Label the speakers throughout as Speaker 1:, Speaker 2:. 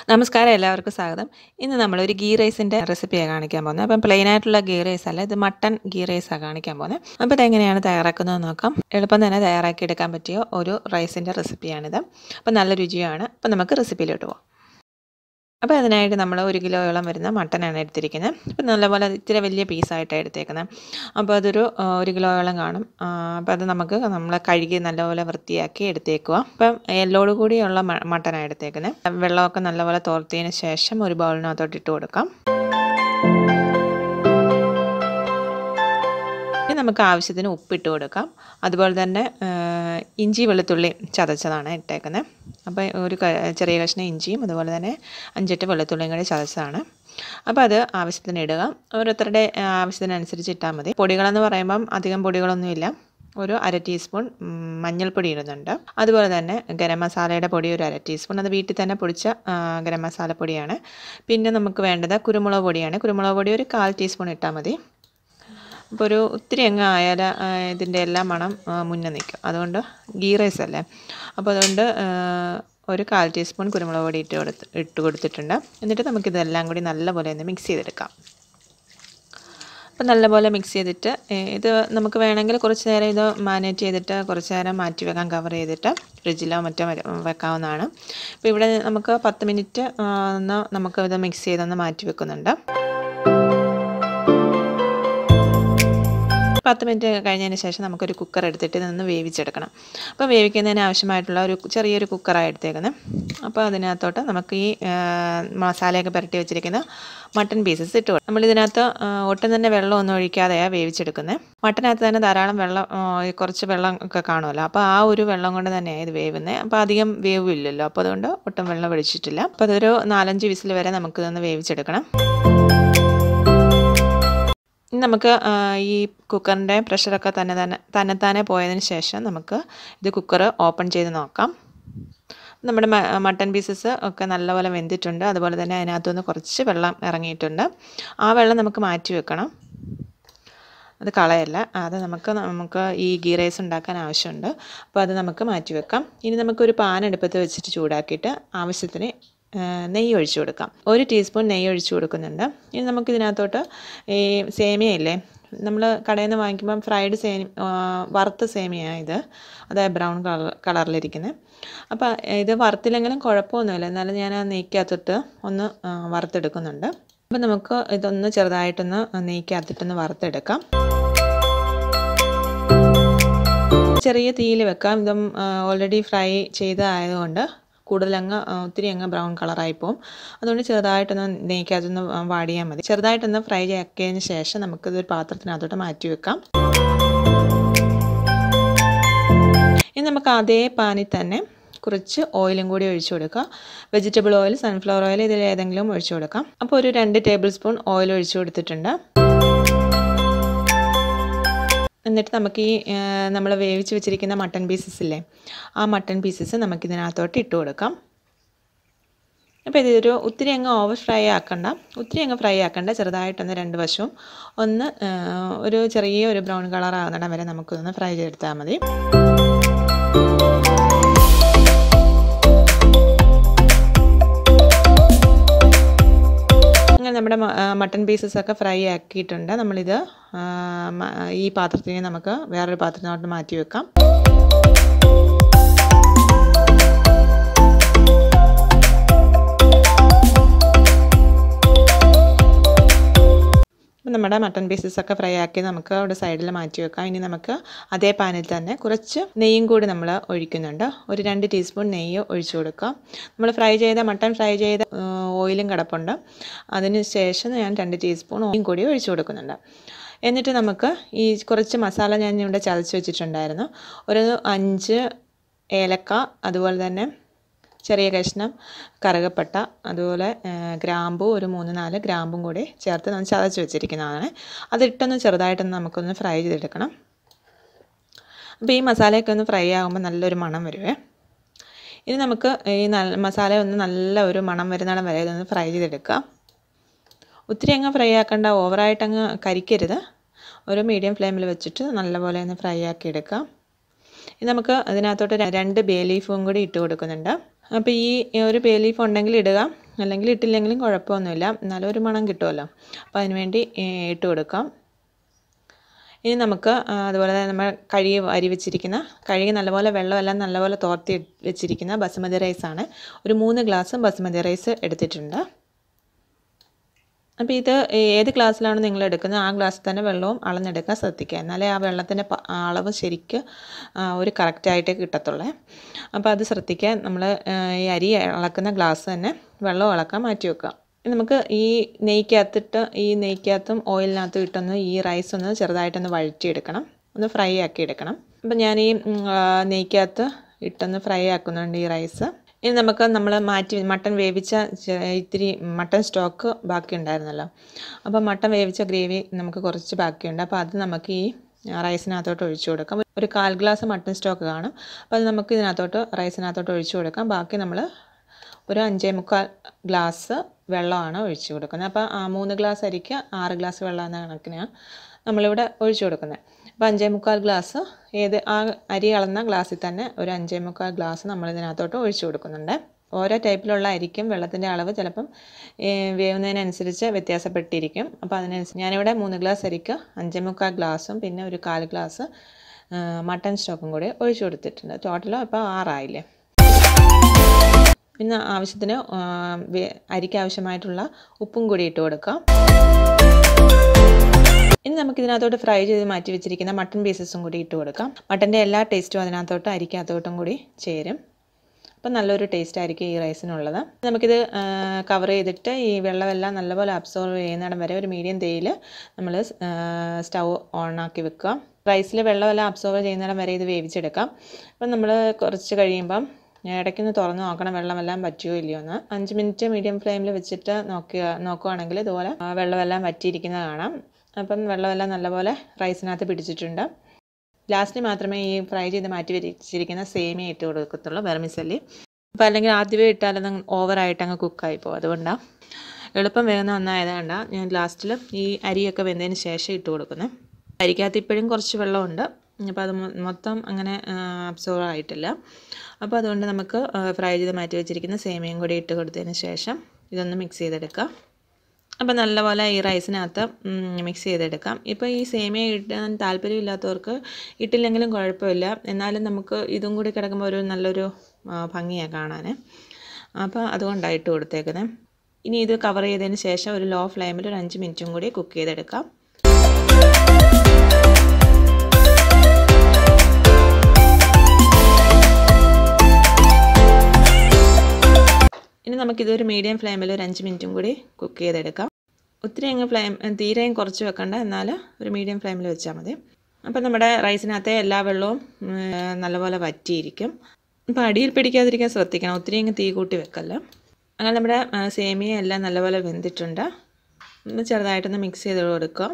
Speaker 1: നമസ്കാരം എല്ലാവർക്കും സ്വാഗതം. ഇന്ന് നമ്മളൊരു ഗീ റൈസിൻ്റെ റെസിപ്പിയാണ് കാണിക്കാൻ പോകുന്നത്. അപ്പം പ്ലെയിൻ ആയിട്ടുള്ള ഗീ റൈസ് അല്ല, ഇത് മട്ടൺ ഗീ റൈസാണ് കാണിക്കാൻ പോകുന്നത്. അപ്പോൾ ഇതെങ്ങനെയാണ് തയ്യാറാക്കുന്നത് നോക്കാം. എളുപ്പം തന്നെ തയ്യാറാക്കി എടുക്കാൻ പറ്റിയ ഒരു റൈസിൻ്റെ റെസിപ്പിയാണിത്. അപ്പോൾ നല്ല രുചിയാണ്. അപ്പോൾ നമുക്ക് റെസിപ്പിയിലോട്ട് പോകാം. അപ്പോൾ അതിനായിട്ട് നമ്മൾ 1 കിലോയോളം വരുന്ന മട്ടനാണ് എടുത്തിരിക്കുന്നത്. അപ്പോൾ നല്ലപോലെ ഇത്തിരി വലിയ പീസായിട്ടാണ് എടുത്തേക്കുന്നത്. അപ്പോൾ അതൊരു 1 കിലോയോളം കാണും. അപ്പോൾ അത് നമ്മൾ കഴുകി നല്ലപോലെ വൃത്തിയാക്കി എടുത്തേക്കുക. അപ്പം എല്ലോട് കൂടിയുള്ള മട്ടനാണ് എടുത്തേക്കുന്നത്. വെള്ളമൊക്കെ നല്ലപോലെ തോർത്തിയതിന് ശേഷം ഒരു ബൗളിനകത്തോട്ട് ഇട്ട് കൊടുക്കാം. നമുക്ക് ആവശ്യത്തിന് ഉപ്പിട്ട് കൊടുക്കാം. അതുപോലെ തന്നെ ഇഞ്ചി വെളുത്തുള്ളി ചതച്ചതാണ് ഇട്ടേക്കുന്നത്. അപ്പോൾ ഒരു ചെറിയ കഷ്ണം ഇഞ്ചിയും അതുപോലെ തന്നെ 5-8 വെളുത്തുള്ളിയും കൂടി ചതച്ചതാണ്. അപ്പോൾ അത് ആവശ്യത്തിന് ഇടുക. ഓരോരുത്തരുടെ ആവശ്യത്തിനനുസരിച്ച് ഇട്ടാൽ മതി. പൊടികളെന്ന് പറയുമ്പം അധികം പൊടികളൊന്നുമില്ല. ഒരു 1/2 ടീസ്പൂൺ മഞ്ഞൾപ്പൊടി ഇടുന്നുണ്ട്. അതുപോലെ തന്നെ ഗരം മസാലയുടെ പൊടി ഒരു 1/2 ടീസ്പൂൺ. അത് വീട്ടിൽ തന്നെ പൊടിച്ച ഗരം മസാലപ്പൊടിയാണ്. പിന്നെ നമുക്ക് വേണ്ടത് കുരുമുളക് പൊടിയാണ്. കുരുമുളക് പൊടി ഒരു 1/4 ടീസ്പൂൺ ഇട്ടാൽ മതി. അപ്പോൾ ഒരു ഒത്തിരി അങ്ങ് ആയാൽ ഇതിൻ്റെ എല്ലാം മണം മുന്നേ നിൽക്കും. അതുകൊണ്ട് ഗീ റൈസ് അല്ലേ, അപ്പോൾ അതുകൊണ്ട് ഒരു 1/4 ടീസ്പൂൺ കുരുമുളക് പൊടി ഇട്ട് കൊടുത്തിട്ടുണ്ട്. എന്നിട്ട് നമുക്കിതെല്ലാം കൂടി നല്ലപോലെ ഒന്ന് മിക്സ് ചെയ്തെടുക്കാം. അപ്പോൾ നല്ലപോലെ മിക്സ് ചെയ്തിട്ട് ഇത് നമുക്ക് വേണമെങ്കിൽ കുറച്ച് നേരം ഇത് മാരിനേറ്റ് ചെയ്തിട്ട് കുറച്ച് നേരം മാറ്റി വെക്കാം. കവർ ചെയ്തിട്ട് ഫ്രിഡ്ജിലോ മറ്റോ വെക്കാവുന്നതാണ്. അപ്പോൾ ഇവിടെ നമുക്ക് 10 മിനിറ്റ് നമുക്ക് ഇത് മിക്സ് ചെയ്തൊന്ന് മാറ്റി വെക്കുന്നുണ്ട്. 10 മിനിറ്റ് കഴിഞ്ഞതിന് ശേഷം നമുക്കൊരു കുക്കർ എടുത്തിട്ട് ഇതൊന്ന് വേവിച്ചെടുക്കണം. അപ്പോൾ വേവിക്കുന്നതിന് ആവശ്യമായിട്ടുള്ള ഒരു ചെറിയൊരു കുക്കറാണ് എടുത്തേക്കുന്നത്. അപ്പോൾ അതിനകത്തോട്ട് നമുക്ക് ഈ മസാലയൊക്കെ പുരട്ടി വെച്ചിരിക്കുന്ന മട്ടൺ പീസസ് ഇട്ട് കൊടുക്കും. നമ്മളിതിനകത്ത് ഒട്ടും തന്നെ വെള്ളമൊന്നും ഒഴിക്കാതെയാണ് വേവിച്ചെടുക്കുന്നത്. മട്ടനകത്ത് തന്നെ ധാരാളം വെള്ളം, കുറച്ച് വെള്ളം ഒക്കെ കാണുമല്ലോ. അപ്പോൾ ആ ഒരു വെള്ളം കൊണ്ട് തന്നെയാണ് ഇത് വേവുന്നത്. അപ്പോൾ അധികം വേവില്ലല്ലോ. അപ്പോൾ അതുകൊണ്ട് ഒട്ടും വെള്ളം ഒഴിച്ചിട്ടില്ല. അപ്പോൾ അതൊരു 4-5 വിസിൽ വരെ നമുക്കിതൊന്ന് വേവിച്ചെടുക്കണം. നമുക്ക് ഈ കുക്കറിൻ്റെ പ്രഷറൊക്കെ തന്നെത്താനെ പോയതിന് ശേഷം നമുക്ക് ഇത് കുക്കർ ഓപ്പൺ ചെയ്ത് നോക്കാം. നമ്മുടെ മട്ടൺ പീസസ് ഒക്കെ നല്ലപോലെ വെന്തിട്ടുണ്ട്. അതുപോലെ തന്നെ അതിനകത്തുനിന്ന് കുറച്ച് വെള്ളം ഇറങ്ങിയിട്ടുണ്ട്. ആ വെള്ളം നമുക്ക് മാറ്റി വെക്കണം. അത് കളയല്ല. അത് നമുക്ക് ഈ ഗീ റൈസ് ഉണ്ടാക്കാൻ ആവശ്യമുണ്ട്. അപ്പോൾ അത് നമുക്ക് മാറ്റി വെക്കാം. ഇനി നമുക്കൊരു പാൻ അടുപ്പത്ത് വെച്ചിട്ട് ചൂടാക്കിയിട്ട് ആവശ്യത്തിന് നെയ്യ് ഒഴിച്ചു കൊടുക്കാം. 1 ടീസ്പൂൺ നെയ്യ് ഒഴിച്ചു കൊടുക്കുന്നുണ്ട്. ഇനി നമുക്കിതിനകത്തോട്ട് ഈ സേമിയ ഇല്ലേ, നമ്മൾ കടയിൽ നിന്ന് വാങ്ങിക്കുമ്പം ഫ്രൈഡ് വറുത്ത സേമിയ ഇത്, അതായത് ബ്രൗൺ കളറിലിരിക്കുന്നത്. അപ്പോൾ ഇത് വറുത്തില്ലെങ്കിലും കുഴപ്പമൊന്നുമില്ല. എന്നാലും ഞാൻ ആ നെയ്ക്കകത്തിട്ട് ഒന്ന് വറുത്തെടുക്കുന്നുണ്ട്. അപ്പോൾ നമുക്ക് ഇതൊന്ന് ചെറുതായിട്ടൊന്ന് നെയ്ക്കകത്തിട്ടൊന്ന് വറുത്തെടുക്കാം. ചെറിയ തീയിൽ വെക്കാം. ഇതും ഓൾറെഡി ഫ്രൈ ചെയ്തതായതുകൊണ്ട് ഒത്തിരി അങ്ങ് ബ്രൗൺ കളറായിപ്പോവും. അതുകൊണ്ട് ചെറുതായിട്ടൊന്ന് നെയ്ക്കകത്തൊന്ന് വാടിയാൽ മതി. ചെറുതായിട്ടൊന്ന് ഫ്രൈ ആക്കിയതിന് ശേഷം നമുക്കിതൊരു പാത്രത്തിനകത്തോട്ട് മാറ്റി വെക്കാം. ഇനി നമുക്ക് അതേ പാനിൽ തന്നെ കുറച്ച് ഓയിലും കൂടി ഒഴിച്ചു കൊടുക്കുക. വെജിറ്റബിൾ ഓയിൽ, സൺഫ്ലവർ ഓയിൽ, ഇതിൽ ഏതെങ്കിലും ഒഴിച്ചു കൊടുക്കാം. അപ്പോൾ ഒരു 2 ടേബിൾ സ്പൂൺ ഓയിൽ ഒഴിച്ചു കൊടുത്തിട്ടുണ്ട്. എന്നിട്ട് നമുക്ക് ഈ നമ്മൾ വേവിച്ച് വെച്ചിരിക്കുന്ന മട്ടൺ പീസസ് ഇല്ലേ, ആ മട്ടൺ പീസസ് നമുക്കിതിനകത്തോട്ട് ഇട്ട് കൊടുക്കാം. അപ്പോൾ ഇതൊരു ഒത്തിരി അങ്ങ് ഓവർ ഫ്രൈ ആക്കണ്ട. ചെറുതായിട്ടൊന്ന് 2 വശവും ഒന്ന് ഒരു ചെറിയ ബ്രൗൺ കളർ ആകുന്നിടം വരെ നമുക്കൊന്ന് ഫ്രൈ ചെയ്തെടുത്താൽ മതി. നമ്മുടെ മട്ടൺ പീസസൊക്കെ ഫ്രൈ ആക്കിയിട്ടുണ്ട്. നമ്മളിത് ഈ പാത്രത്തിന് നമുക്ക് വേറൊരു പാത്രത്തിനോട്ട് മാറ്റി വെക്കാം. നമ്മുടെ മട്ടൺ പീസസൊക്കെ ഫ്രൈ ആക്കി നമുക്ക് അവിടെ സൈഡിൽ മാറ്റി വെക്കാം. ഇനി നമുക്ക് അതേ പാനിൽ തന്നെ കുറച്ച് നെയ്യും കൂടി നമ്മൾ ഒഴിക്കുന്നുണ്ട്. ഒരു 2 ടീസ്പൂൺ നെയ്യ് ഒഴിച്ചു കൊടുക്കാം. നമ്മൾ മട്ടൺ ഫ്രൈ ചെയ്ത ഓയിലും കിടപ്പുണ്ട്. അതിന് ശേഷം ഞാൻ 2 ടീസ്പൂൺ ഓയിലും കൂടി ഒഴിച്ചു കൊടുക്കുന്നുണ്ട്. എന്നിട്ട് നമുക്ക് ഈ കുറച്ച് മസാല ഞാൻ ഇവിടെ ചതച്ച് വെച്ചിട്ടുണ്ടായിരുന്നു. ഒരു 5 ഏലക്ക, അതുപോലെ തന്നെ ചെറിയ കഷ്ണം കറുകപ്പട്ട, അതുപോലെ ഗ്രാമ്പൂ ഒരു 3-4 ഗ്രാമ്പും കൂടി ചേർത്ത് നമ്മൾ ചതച്ച് വെച്ചിരിക്കുന്നതാണ്. അതിട്ടൊന്ന് ചെറുതായിട്ടൊന്ന് നമുക്കൊന്ന് ഫ്രൈ ചെയ്തെടുക്കണം. അപ്പോൾ ഈ മസാലയൊക്കെ ഒന്ന് ഫ്രൈ ആകുമ്പോൾ നല്ലൊരു മണം വരുവേ. ഇനി നമുക്ക് ഈ മസാല ഒന്ന് നല്ല ഒരു മണം വരുന്നിടം വരെ ഇതൊന്ന് ഫ്രൈ ചെയ്തെടുക്കാം. ഒത്തിരി അങ്ങ് ഫ്രൈ ആക്കണ്ട, ഓവറായിട്ടങ്ങ് കരിക്കരുത്. ഒരു മീഡിയം ഫ്ലെയിമിൽ വെച്ചിട്ട് നല്ലപോലെ ഒന്ന് ഫ്രൈ ആക്കി എടുക്കാം. ഇനി നമുക്ക് അതിനകത്തോട്ട് 2 ബേ ലീഫും കൂടി ഇട്ട് കൊടുക്കുന്നുണ്ട്. അപ്പോൾ ഈ ഒരു ബേ ലീഫ് ഉണ്ടെങ്കിൽ ഇടുക, അല്ലെങ്കിൽ ഇട്ടില്ലെങ്കിലും കുഴപ്പമൊന്നുമില്ല, എന്നാലും ഒരു മണം കിട്ടുമല്ലോ. അപ്പോൾ അതിന് വേണ്ടി ഇട്ട് കൊടുക്കാം. ഇനി നമുക്ക് അതുപോലെ തന്നെ നമ്മൾ കഴുകി നല്ലപോലെ വെള്ളമെല്ലാം നല്ലപോലെ തോർത്തി വെച്ചിരിക്കുന്ന ബസുമതി റൈസാണ്. ഒരു 3 ഗ്ലാസ് ബസുമതി റൈസ് എടുത്തിട്ടുണ്ട്. അപ്പോൾ ഇത് ഏത് ഗ്ലാസ്സിലാണ് നിങ്ങൾ എടുക്കുന്നത് ആ ഗ്ലാസ്സിൽ തന്നെ വെള്ളവും അളന്നെടുക്കാൻ ശ്രദ്ധിക്കുക. എന്നാലേ ആ വെള്ളത്തിൻ്റെ അളവ് ശരിക്ക് ഒരു കറക്റ്റായിട്ടേ കിട്ടത്തുള്ളൂ. അപ്പോൾ അത് ശ്രദ്ധിക്കാൻ നമ്മൾ ഈ അരി അളക്കുന്ന ഗ്ലാസ് തന്നെ വെള്ളം അളക്കാൻ മാറ്റി വെക്കുക. നമുക്ക് ഈ നെയ്ക്കകത്തും ഓയിലിനകത്തും ഇട്ടൊന്ന് ഈ റൈസ് ഒന്ന് ചെറുതായിട്ടൊന്ന് വഴറ്റിയെടുക്കണം, ഒന്ന് ഫ്രൈ ആക്കി എടുക്കണം. അപ്പം ഞാൻ ഈ നെയ്ക്കകത്ത് ഇട്ടൊന്ന് ഫ്രൈ ആക്കുന്നുണ്ട് ഈ റൈസ്. ഇനി നമുക്ക് മട്ടൺ വേവിച്ച ഇത്തിരി മട്ടൺ സ്റ്റോക്ക് ബാക്കി ഉണ്ടായിരുന്നല്ലോ. അപ്പോൾ മട്ടൺ വേവിച്ച ഗ്രേവി നമുക്ക് കുറച്ച് ബാക്കിയുണ്ട്. അപ്പോൾ അത് നമുക്ക് ഈ റൈസിനകത്തോട്ട് ഒഴിച്ചു കൊടുക്കാം. ഒരു 1/4 ഗ്ലാസ് മട്ടൺ സ്റ്റോക്ക് കാണും. അപ്പോൾ അത് നമുക്ക് റൈസിനകത്തോട്ട് ഒഴിച്ചു കൊടുക്കാം. ബാക്കി നമ്മൾ ഒരു 5.25 ഗ്ലാസ് വെള്ളമാണ് ഒഴിച്ചു കൊടുക്കുന്നത്. അപ്പോൾ 3 ഗ്ലാസ് അരിക്ക് 6 ഗ്ലാസ് വെള്ളം എന്ന കണക്കിനാണ് നമ്മളിവിടെ ഒഴിച്ചു കൊടുക്കുന്നത്. അപ്പോൾ 5.25 ഗ്ലാസ് ആ അരി അളന്ന ഗ്ലാസ്സിൽ തന്നെ ഒരു 5.25 ഗ്ലാസ് നമ്മളിതിനകത്തോട്ട് ഒഴിച്ചു കൊടുക്കുന്നുണ്ട്. ഓരോ ടൈപ്പിലുള്ള അരിക്കും വെള്ളത്തിൻ്റെ അളവ് ചിലപ്പം വേവുന്നതിനനുസരിച്ച് വ്യത്യാസപ്പെട്ടിരിക്കും. അപ്പോൾ അതിനനുസരിച്ച് ഞാനിവിടെ 3 ഗ്ലാസ് അരിക്ക് 5.25 ഗ്ലാസും പിന്നെ ഒരു 1/4 ഗ്ലാസ് മട്ടൺ സ്റ്റോക്കും കൂടി ഒഴിച്ചു കൊടുത്തിട്ടുണ്ട്. ടോട്ടൽ ഇപ്പോൾ 6 ആയില്ലേ. പിന്നെ ആവശ്യത്തിന് അരിക്ക് ആവശ്യമായിട്ടുള്ള ഉപ്പും കൂടി ഇട്ട് കൊടുക്കാം. ഇനി നമുക്കിതിനകത്തോട്ട് ഫ്രൈ ചെയ്ത് മാറ്റി വെച്ചിരിക്കുന്ന മട്ടൺ പീസസും കൂടി ഇട്ട് കൊടുക്കാം. മട്ടൻ്റെ എല്ലാ ടേസ്റ്റും അതിനകത്തോട്ട് അരിക്കകത്തോട്ടും കൂടി ചേരും. അപ്പം നല്ലൊരു ടേസ്റ്റ് ആയിരിക്കും ഈ റൈസിനുള്ളത്. നമുക്കിത് കവർ ചെയ്തിട്ട് ഈ വെള്ളമെല്ലാം നല്ലപോലെ അബ്സോർവ് ചെയ്യുന്നിടം വരെ ഒരു മീഡിയം തീയിൽ നമ്മൾ സ്റ്റൗ ഓണാക്കി വെക്കുക. റൈസിൽ വെള്ളമെല്ലാം അബ്സോർവ് ചെയ്യുന്നിടം വരെ ഇത് വേവിച്ചെടുക്കാം. അപ്പം നമ്മൾ കുറച്ച് കഴിയുമ്പം ഇടയ്ക്കൊന്ന് തുറന്ന് നോക്കണം വെള്ളമെല്ലാം പറ്റുമോ ഇല്ലയോ എന്ന്. 5 മിനിറ്റ് മീഡിയം ഫ്ലെയിമിൽ വെച്ചിട്ട് നോക്കുകയാണെങ്കിൽ ഇതുപോലെ വെള്ളമെല്ലാം വറ്റിയിരിക്കുന്നത് കാണാം. അപ്പം വെള്ളമെല്ലാം നല്ലപോലെ റൈസിനകത്ത് പിടിച്ചിട്ടുണ്ട്. ലാസ്റ്റ് മാത്രമേ ഈ ഫ്രൈ ചെയ്ത് മാറ്റി വെച്ചിരിക്കുന്ന സേമിയ ഇട്ട് കൊടുക്കത്തുള്ളൂ, വെർമിസെല്ലി. അപ്പോൾ അല്ലെങ്കിൽ ആദ്യമേ ഇട്ടാലത് ഓവറായിട്ട് അങ്ങ് കുക്കായി പോകും. അതുകൊണ്ടാണ് എളുപ്പം വേഗം ഒന്നായതുകൊണ്ടാണ് ഞാൻ ലാസ്റ്റിൽ ഈ അരിയൊക്കെ വെന്തതിന് ശേഷം ഇട്ട് കൊടുക്കുന്നത്. അരിക്കകത്ത് ഇപ്പോഴും കുറച്ച് വെള്ളമുണ്ട്. അപ്പോൾ അത് മൊത്തം അങ്ങനെ അബ്സോർവ് ആയിട്ടില്ല. അപ്പോൾ അതുകൊണ്ട് നമുക്ക് ഫ്രൈ ചെയ്ത് മാറ്റി വെച്ചിരിക്കുന്ന സേമിയയും കൂടി ഇട്ട് കൊടുത്തതിന് ശേഷം ഇതൊന്ന് മിക്സ് ചെയ്തെടുക്കാം. അപ്പോൾ നല്ലപോലെ ഈ റൈസിനകത്ത് മിക്സ് ചെയ്തെടുക്കാം. ഇപ്പോൾ ഈ സേമിയ ഇടാൻ താല്പര്യമില്ലാത്തവർക്ക് ഇട്ടില്ലെങ്കിലും കുഴപ്പമില്ല. എന്നാലും നമുക്ക് ഇതും കൂടി കിടക്കുമ്പോൾ ഒരു നല്ലൊരു ഭംഗിയാണ് കാണാൻ. അപ്പോൾ അതുകൊണ്ടാണ് ഇട്ട് കൊടുത്തേക്കുന്നത്. ഇനി ഇത് കവർ ചെയ്തതിന് ശേഷം ഒരു ലോ ഫ്ലെയിമിൽ ഒരു 5 മിനിറ്റും കൂടി കുക്ക് ചെയ്തെടുക്കാം. ഇനി നമുക്കിതൊരു മീഡിയം ഫ്ലെയിമിൽ ഒരു 5 മിനിറ്റും കൂടി കുക്ക് ചെയ്തെടുക്കാം. ഒത്തിരി തീരെയും കുറച്ച് വെക്കണ്ട, എന്നാൽ ഒരു മീഡിയം ഫ്ലെയിമിൽ വെച്ചാൽ മതി. അപ്പോൾ നമ്മുടെ റൈസിനകത്തെ എല്ലാ വെള്ളവും നല്ലപോലെ വറ്റിയിരിക്കും. അപ്പോൾ അടിയിൽ പിടിക്കാതിരിക്കാൻ ശ്രദ്ധിക്കണം, ഒത്തിരി തീ കൂട്ടി വെക്കല്ല. അങ്ങനെ നമ്മുടെ സേമിയ എല്ലാം നല്ലപോലെ വെന്തിട്ടുണ്ട്. ഒന്ന് ചെറുതായിട്ടൊന്ന് മിക്സ് ചെയ്ത് കൊടുക്കുക.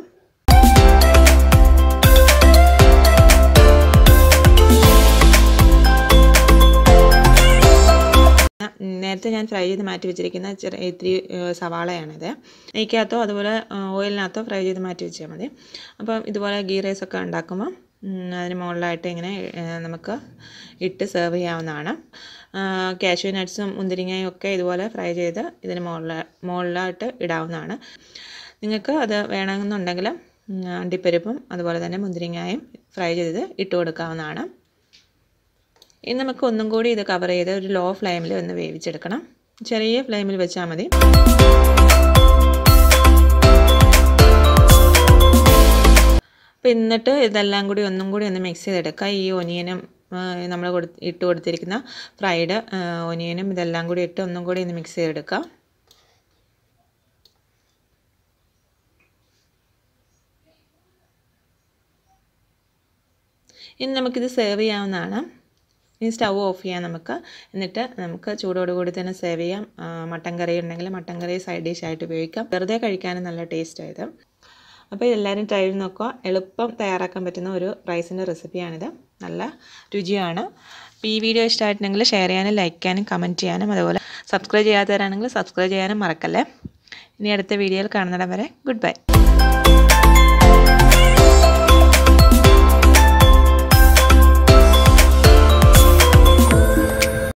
Speaker 1: നേരത്തെ ഞാൻ ഫ്രൈ ചെയ്ത് മാറ്റി വെച്ചിരിക്കുന്ന ഇത്തിരി സവാളയാണിത്. നെയ്ക്കകത്തോ അതുപോലെ ഓയിലിനകത്തോ ഫ്രൈ ചെയ്ത് മാറ്റി വെച്ചാൽ മതി. അപ്പം ഇതുപോലെ ഗീ റൈസൊക്കെ ഉണ്ടാക്കുമ്പോൾ അതിന് മുകളിലായിട്ട് ഇങ്ങനെ നമുക്ക് ഇട്ട് സെർവ് ചെയ്യാവുന്നതാണ്. കാഷ്യൂ നട്ട്സും മുന്തിരിങ്ങയും ഒക്കെ ഇതുപോലെ ഫ്രൈ ചെയ്ത് ഇതിന് മുകളിലായിട്ട് ഇടാവുന്നതാണ്. നിങ്ങൾക്ക് അത് വേണമെന്നുണ്ടെങ്കിൽ അണ്ടിപ്പരിപ്പും അതുപോലെ തന്നെ മുന്തിരിങ്ങയും ഫ്രൈ ചെയ്ത് ഇട്ട് കൊടുക്കാവുന്നതാണ്. ഇനി നമുക്ക് ഒന്നും കൂടി ഇത് കവർ ചെയ്ത് ഒരു ലോ ഫ്ലെയിമിൽ ഒന്ന് വേവിച്ചെടുക്കണം. ചെറിയ ഫ്ലെയിമിൽ വെച്ചാൽ മതി. അപ്പോൾ എന്നിട്ട് ഇതെല്ലാം കൂടി ഒന്നും കൂടി ഒന്ന് മിക്സ് ചെയ്തെടുക്കുക. ഈ ഒനിയനും നമ്മൾ ഇട്ട് കൊടുത്തിരിക്കുന്ന ഫ്രൈഡ് ഒനിയനും ഇതെല്ലാം കൂടി ഇട്ട് ഒന്നും കൂടി ഒന്ന് മിക്സ് ചെയ്തെടുക്കുക. ഇനി നമുക്കിത് സെർവ് ചെയ്യാവുന്നതാണ്. ഇനി സ്റ്റൗ ഓഫ് ചെയ്യാം നമുക്ക്. എന്നിട്ട് നമുക്ക് ചൂടോടുകൂടി തന്നെ സെർവ് ചെയ്യാം. മട്ടൻ കറി ഉണ്ടെങ്കിൽ മട്ടൻ കറി സൈഡ് ഡിഷായിട്ട് ഉപയോഗിക്കാം. വെറുതെ കഴിക്കാനും നല്ല ടേസ്റ്റായത്. അപ്പോൾ ഇതെല്ലാവരും ട്രൈ ചെയ്ത് നോക്കുക. എളുപ്പം തയ്യാറാക്കാൻ പറ്റുന്ന ഒരു റൈസിൻ്റെ റെസിപ്പിയാണിത്. നല്ല രുചിയാണ്. അപ്പോൾ ഈ വീഡിയോ ഇഷ്ടമായിട്ടുണ്ടെങ്കിൽ ഷെയർ ചെയ്യാനും ലൈക്ക് ചെയ്യാനും കമൻറ്റ് ചെയ്യാനും അതുപോലെ സബ്സ്ക്രൈബ് ചെയ്യാത്തവരാണെങ്കിൽ സബ്സ്ക്രൈബ് ചെയ്യാനും മറക്കല്ലേ. ഇനി അടുത്ത വീഡിയോയിൽ കാണുന്നിടം വരെ ഗുഡ് ബൈ.